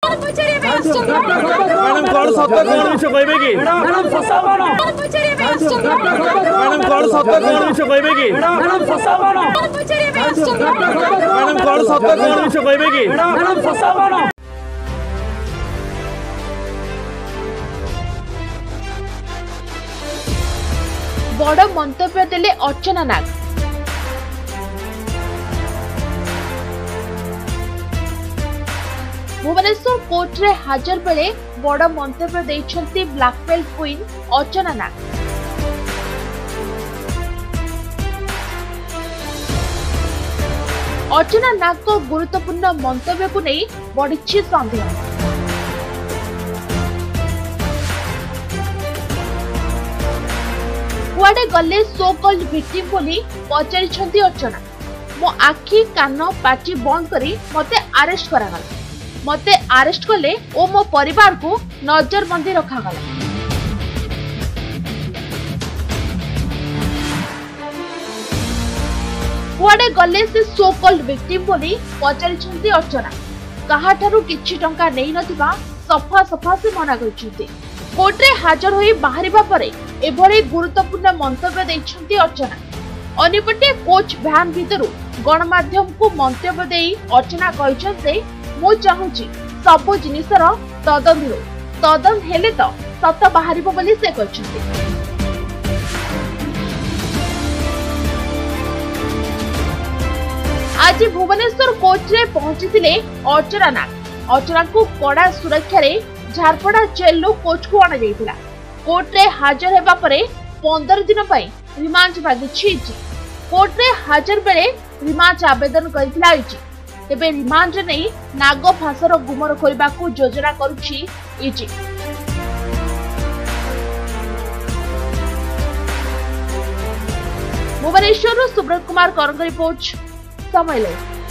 Madam कौन सत्य कौन मिछ कहबे की मैडम फसा बनो मैडम कौन सत्य कौन मिछ कहबे की मैडम फसा बनो मैडम कौन सत्य कौन मिछ कहबे की मैडम फसा बनो। बड़ मंतव्य देले अर्चना नाग। भुवनेश्वर कोर्ट रे हाजर बेले बड़ मंतव्य देइछंती ब्लैकमेल क्वीन अर्चना नाग। अर्चना नाग को गुरुत्वपूर्ण मंतव्य को नहीं बढ़ी सन्देह। कुआडे गले सो कॉल्ड विक्टिम बोली पचारि अर्चना। मो आखि कान पाटी बंद करी मते अरेस्ट करागला। मते अरेस्ट कले ओ मो परिवार को नजरबंदी रखागला। कुआडे गले से सो कॉल्ड विक्टिम बोली पचारि अर्चना। काहाठारु किछि टंका नै नथिबा सफा सफा से मना करछिते। कोर्टे हाजर होई बाहरिबा परे एभली गुरुत्वपूर्ण मंतव्य दैछंती अर्चना। अन्यपटे कोच भ्यान भितरु गणमाध्यम को मंतव्य देई अर्चना कहिछन्ते मो चाहूची सब जिनिसर तदंत हो। तदंत हेले तो सत बाहरिबो बोली से कहिछन्ते। आज भुवनेश्वर कोर्ट रे पहुंचीथिले अर्चना नाग। अर्चना को कड़ा सुरक्षा रे झारपड़ा जेल कोच को अणा जाइथिला। कोर्ट रे हाजर हेबा परे 15 दिन पई रिमांड मागिछि। कोर्ट रे हाजर बेले रिमांड आवेदन करिथिला। तेबे रिमांड नै नाग फांसर गुमर करबा को योजना करूछि इजी। Bhubaneswar Subrata Kumar Karang report Samaya live.